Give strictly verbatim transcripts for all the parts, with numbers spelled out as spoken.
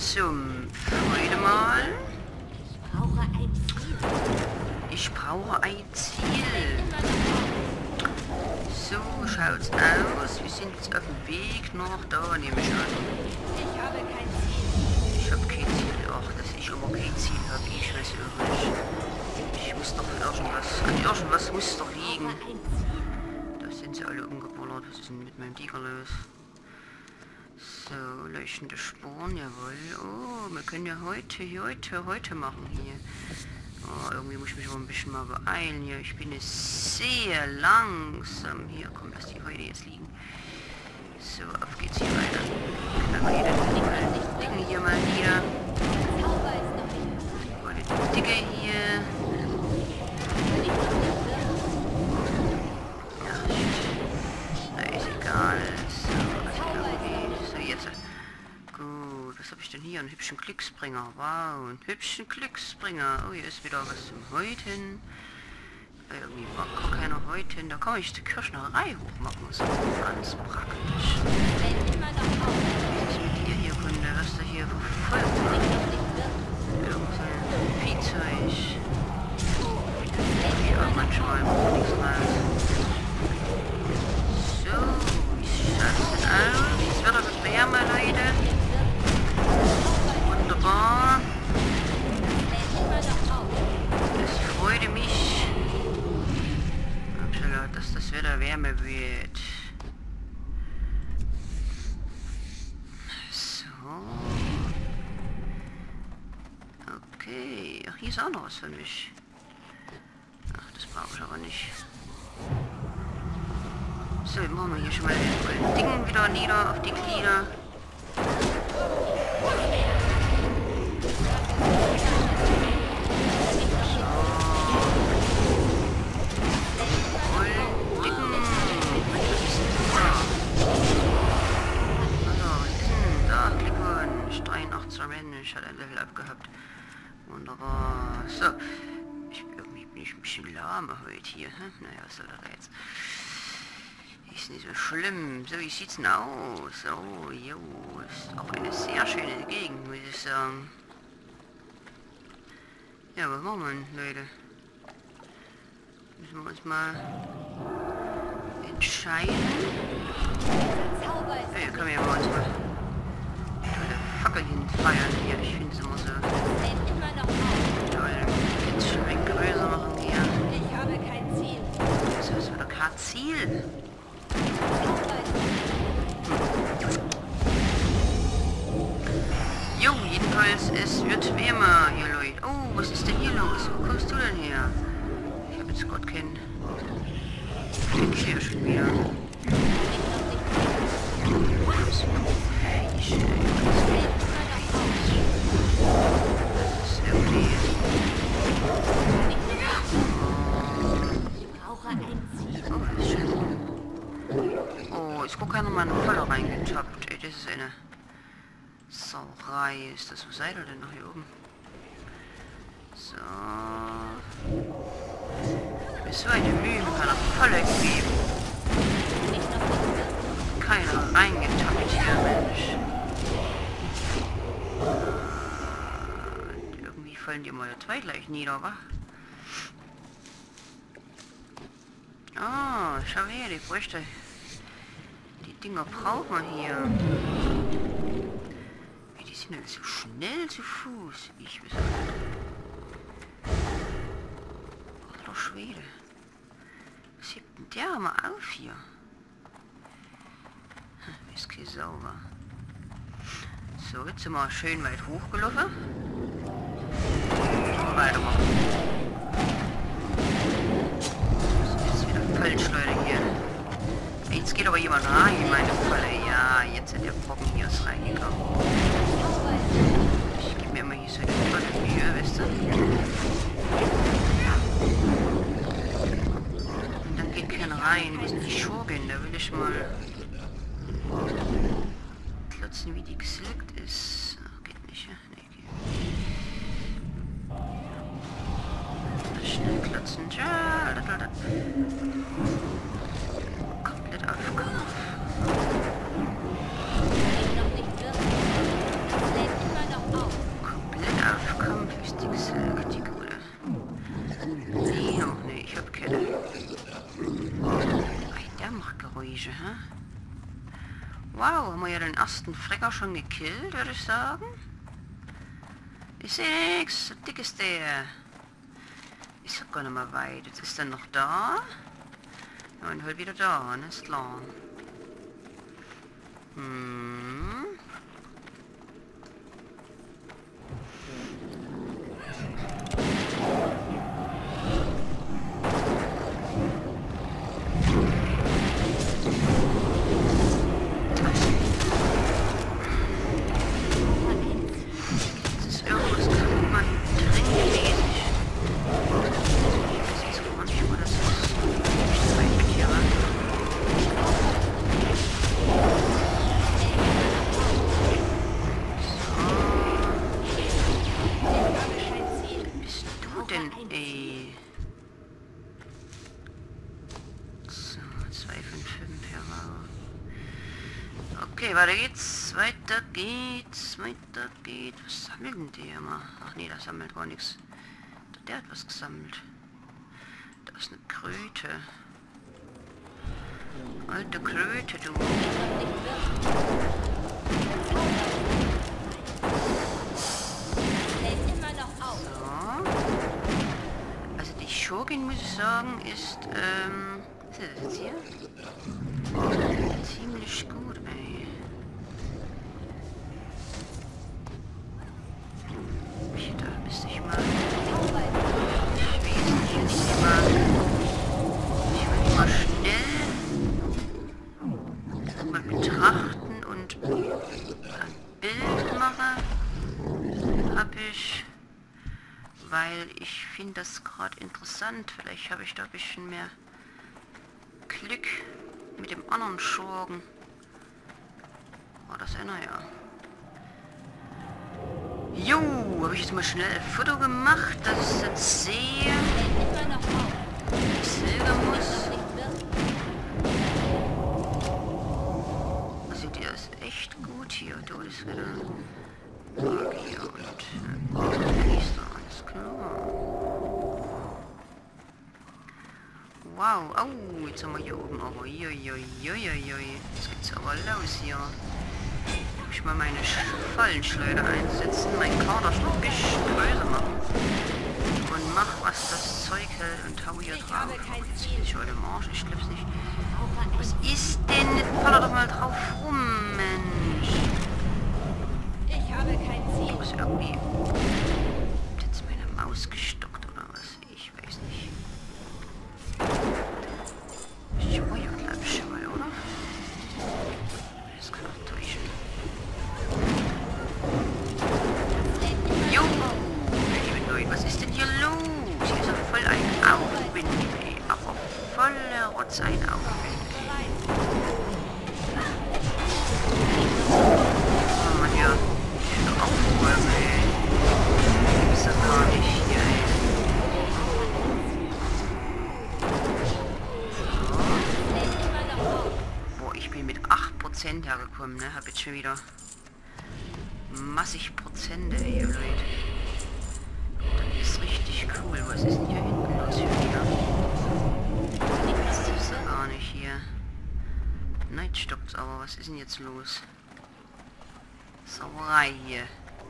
Sumpf. Heute mal. Ich brauche ein Ziel. Ich brauche ein Ziel. So schaut's aus. Wir sind jetzt auf dem Weg nach da, nehme ich an. Ich habe kein Ziel. Ich habe kein Ziel. Ach, dass ich immer kein Ziel habe. Ich weiß auch nicht. Ich muss doch irgendwas. An irgendwas muss doch liegen. Ich brauche ein Ziel. Da sind sie alle umgebullert. Was ist denn mit meinem Tiger los? So, leuchtende Spuren, jawohl. Oh, wir können ja heute, heute, heute machen hier. Oh, irgendwie muss ich mich aber ein bisschen mal beeilen hier. Ich bin jetzt sehr langsam. Hier, komm, lass die heute jetzt liegen. So, auf geht's hier weiter. Dann wir hier den Dicken hier mal nieder. Zauber ist noch nicht. Oder die Dicke hier. Ach, shit. Na, ist egal. Gut, was habe ich denn hier? Einen hübschen Glücksbringer. Wow, einen hübschen Glücksbringer. Oh, hier ist wieder was zum Häuten. Irgendwie war gar keiner Häuten. Da kann ich die Kirschnerei hochmachen. Das ist ganz praktisch. Was ist mit dir hier, Kunde? Was da hier verfolgt? Irgend so ein Viehzeug. Ja, manchmal macht nichts raus. So, wie schaut's denn aus? Jetzt wird er Wärme, Leute. Wunderbar. Das freut mich. Absolut, dass das Wetter wärmer wird. So. Okay. Ach, hier ist auch noch was für mich. Ach, das brauche ich aber nicht. So, jetzt machen wir hier schon mal den Dicken wieder nieder auf die Glieder. Ich hatte ein Level abgehabt. Wunderbar. So. Ich, irgendwie bin ich ein bisschen lahm heute hier. Hm? Naja, was soll das jetzt? Ist nicht so schlimm. So, wie sieht's denn aus? Oh, jo. Ist auch eine sehr schöne Gegend, muss ich sagen. Ja, was machen wir denn, Leute? Müssen wir uns mal entscheiden. Ja, hier können wir ja mal uns mal Fackelchen feiern hier. Ich finde es immer so toll. Jetzt schon ein größer machen hier. Ich habe kein Ziel. Das ist wieder kein Ziel. Jo, jedenfalls, es wird wärmer hier, Leute. Oh, was ist denn hier los? Wo kommst du denn her? Ich habe jetzt Gott kennen. Den hier schon wieder. Ich, oh, ich gucke ja noch mal eine Falle reingetappt. Ey, das ist eine Sauerei. Ist das, wo seid ihr denn noch hier oben? So. Mir so eine Mühe mit einer Falle gegeben. Keiner reingetappt hier, Mensch. Und irgendwie fallen die mal zwei gleich nieder, wa? Ah, oh, schau her, die Früchte. Die Dinger braucht man hier. Die sind halt so schnell zu Fuß. Ich weiß nicht. Alter Schwede. Was hebt denn der mal auf hier? Ist kein sauber. So, jetzt sind wir schön weit hochgelaufen. So, weitermachen. Jetzt wieder falsch, Leute, hier. Jetzt geht aber jemand rein in meine Falle. Ja, jetzt hat der Brocken hier ist reingekommen. Ich gebe mir immer hier so eine tolle Mühe, wisst ihr? Und dann geht keiner rein. Wo sind die Schurken? Da will ich mal klotzen, wie die gesilkt ist. Ach, geht nicht, ja? Nee, geht. Schnell klotzen. Ja, da, da, da. Komplett auf Kampf. Geräusche, hä? Wow, haben wir ja den ersten Frecker schon gekillt, würde ich sagen. Ich sehe nix, so dick ist der. Ich sag gar nicht mal weit. Jetzt ist er noch da. Ja, und halt wieder da, ne? Ist klar. Hm. Okay, weiter geht's, weiter geht's, weiter geht's. Was sammelt denn der immer? Ach nee, das sammelt gar nichts. Der hat was gesammelt. Da ist eine Kröte. Alte Kröte, du. So. Also die Schurkin, muss ich sagen, ist, ähm, was ist das jetzt hier? Ziemlich gut, ey. Ich, da müsste ich mal... Ich weiß nicht, wenn ich die mal... Ich will die mal schnell... mal betrachten und ein Bild mache. Hab ich... Weil ich finde das gerade interessant. Vielleicht habe ich da ein bisschen mehr Glück mit dem anderen Schurken. War das einer, ja. Jo, habe ich jetzt mal schnell ein Foto gemacht, dass ich es jetzt sehe. Ich sehen muss. Also der ist echt gut hier. Da ist wieder Magier und Priester, alles klar. Wow, oh, jetzt haben wir hier oben, aber uiuiuiuiui, jetzt geht's aber los hier. Muss ich mal meine Fallenschleuder einsetzen, meinen Kader schon ein bisschen größer machen. Und mach, was das Zeug hält und hau hier drauf. Oh, jetzt bin ich heute im Arsch, ich glaub's nicht. Was ist denn? Jetzt fall doch mal drauf rum, Mensch. Ich habe kein Ziel. Du ist irgendwie... Hat jetzt meine Maus gestockt oder was? Ich weiß nicht. Scheuer, glaube ich, Scheuer, oder? Das kann doch täuschen. Jo! Liebe Leute, was ist denn hier los? Hier ist doch voll ein Aufwind, ey. Aber volle Rotz ein Aufwind, ey. Oh Mann, ja. Ich will doch aufräumen, ey. Das ist doch gar nicht hier, ey. hergekommen, ne? Hab jetzt schon wieder massig Prozente, ey, Leute. Das ist richtig cool. Was ist denn hier hinten los für wieder? Das ist ja gar nicht hier. Nein, stoppt aber. Was ist denn jetzt los? Sauerei hier.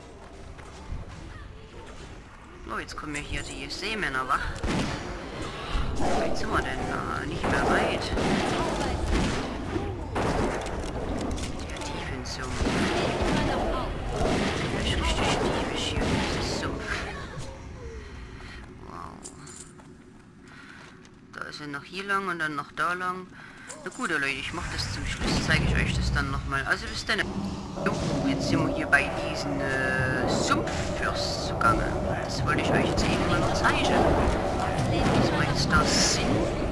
Oh, jetzt kommen wir hier die Seemänner wach. Wie weit sind wir denn? Ah, nicht mehr weit. Der tiefen Sumpf. Der ist richtig tiefisch hier, dieses Sumpf. Wow. Da ist er noch hier lang und dann noch da lang. Na gut, Leute, ich mache das zum Schluss, zeige ich euch das dann nochmal. Also bis dann. So, jetzt sind wir hier bei diesen äh, Sumpffürst zugange. Das wollte ich euch jetzt eben mal noch zeigen. Dass wir jetzt da sind.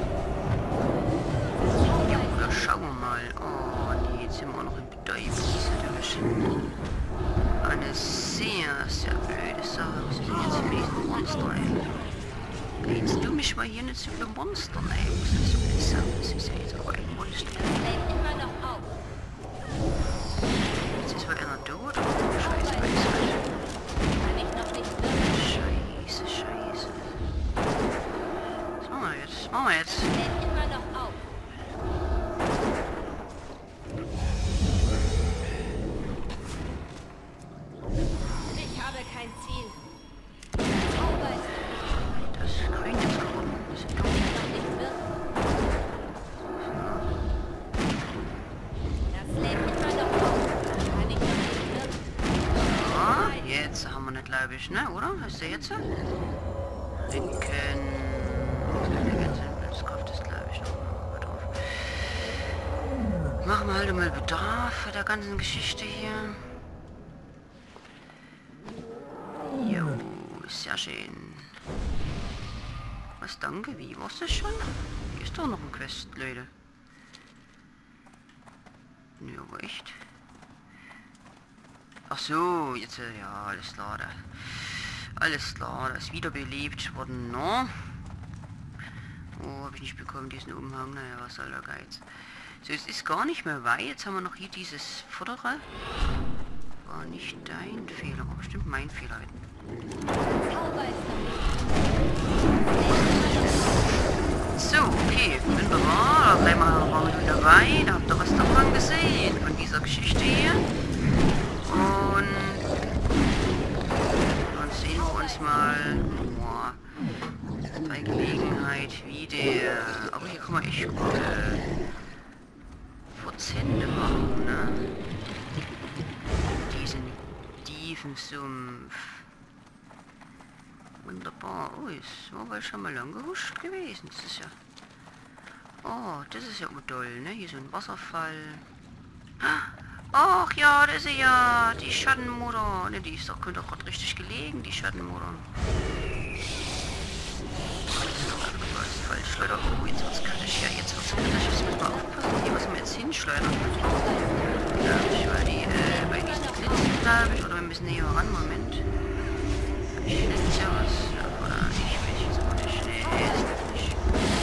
Ja, da schauen wir mal. Oh nee, jetzt sind wir noch in Betäubnis. Das ist eine sehr, sehr blöde Sache. Was ist denn jetzt für diesen Monster, ey? Jetzt du mich mal hier nicht so für Monster, ey. Was ist das für eine Sache? Das ist ja jetzt aber ein Monster. Jetzt ist wohl einer tot. Oh, scheiße, weiß ich. Scheiße, scheiße. Was machen wir jetzt? Was machen wir jetzt? ich, ne? Oder? Heißt der jetzt? Linken. Das Kraft ist, glaube ich, noch. Bedarf. Machen wir halt mal Bedarf bei der ganzen Geschichte hier. Jo, sehr schön. Was, danke, wie? War's das schon? Hier ist doch noch ein Quest, Leute. Nö, ja, aber echt. Ach so, jetzt, äh, ja, alles klar, da. Alles klar, das ist wiederbelebt worden, ne? Oh, habe ich nicht bekommen, diesen Umhang, naja, was soll der Geiz. So, es ist gar nicht mehr weit, jetzt haben wir noch hier dieses Vordere. War nicht dein Fehler, war bestimmt mein Fehler. So, okay, wunderbar, da bleiben wir noch mal wieder dabei, da habt ihr was davon gesehen, von dieser Geschichte hier. Und dann sehen wir uns mal boah, bei Gelegenheit wieder. Aber hier kann man echt gute Prozente machen, ne? Diesen tiefen Sumpf. Wunderbar. Oh, es war wohl schon mal lang gehuscht gewesen. Das ist ja... Oh, das ist ja toll, ne? Hier so ein Wasserfall. Ach ja, das ist ja die Schattenmutter. Ne, die ist doch, könnte doch gerade richtig gelegen, die Schattenmutter. Das ist falsch, Leute. Oh, jetzt wird's kritisch. Ja, jetzt wird's kritisch. Jetzt müssen wir aufpassen, hier was wir jetzt hinschleudern. Ja, ich war die, äh, bei diesen Blitzen, glaube ich. Oder wir müssen näher ran. Moment. Ich finde ja was. Oder ich will jetzt mal nicht. Nee, das wird nicht.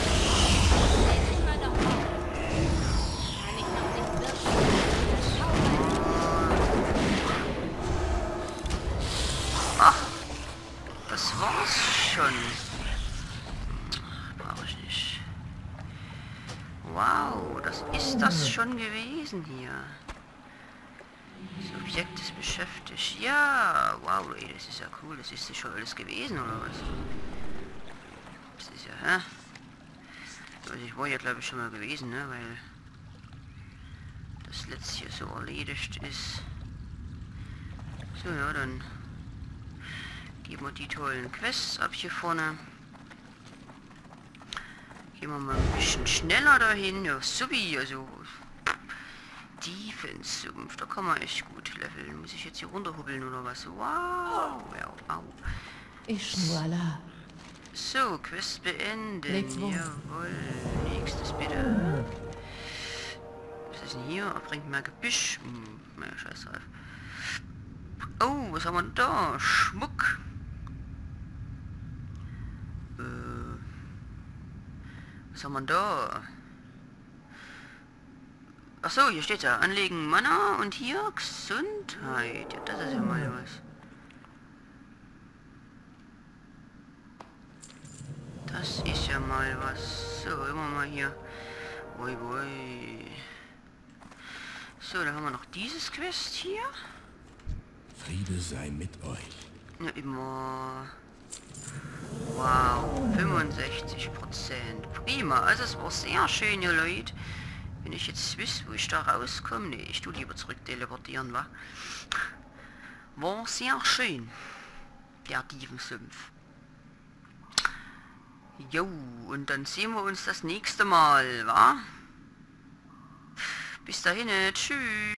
Ach, das war's schon. Brauche ich nicht. Wow, das ist das schon gewesen hier. Das Objekt ist beschäftigt. Ja, wow, ey, das ist ja cool. Das ist ja schon alles gewesen, oder was? Das ist ja, hä? Also ich war ja, glaube ich, schon mal gewesen, ne? Weil das letzte hier so erledigt ist. So, ja, dann geben wir die tollen Quests ab hier vorne. Gehen wir mal ein bisschen schneller dahin. Ja, subi, also tiefen Sumpf, da kann man echt gut leveln. Muss ich jetzt hier runterhubbeln oder was? Wow, ja, au. Ishmuala. So, Quest beenden. Legt's los. Jawohl, nächstes bitte. Was ist denn hier? Er bringt mehr Gebüsch. Hm, naja, scheiß drauf. Oh, was haben wir denn da? Schmuck. Äh, was haben wir denn da? Achso, hier steht ja, anlegen Mana und hier Gesundheit. Ja, das ist ja mal was. Das ist ja mal was. So, immer mal hier. Ui, ui. So, dann haben wir noch dieses Quest hier. Friede sei mit euch. Ja, immer. Wow, fünfundsechzig Prozent. Prima, also es war sehr schön, ihr Leute. Wenn ich jetzt wüsste, wo ich da rauskomme. Nee, ich tu lieber zurück teleportieren, wa? War sehr schön. Der Tiefensumpf. Jo, und dann sehen wir uns das nächste Mal, wa? Bis dahin, tschüss.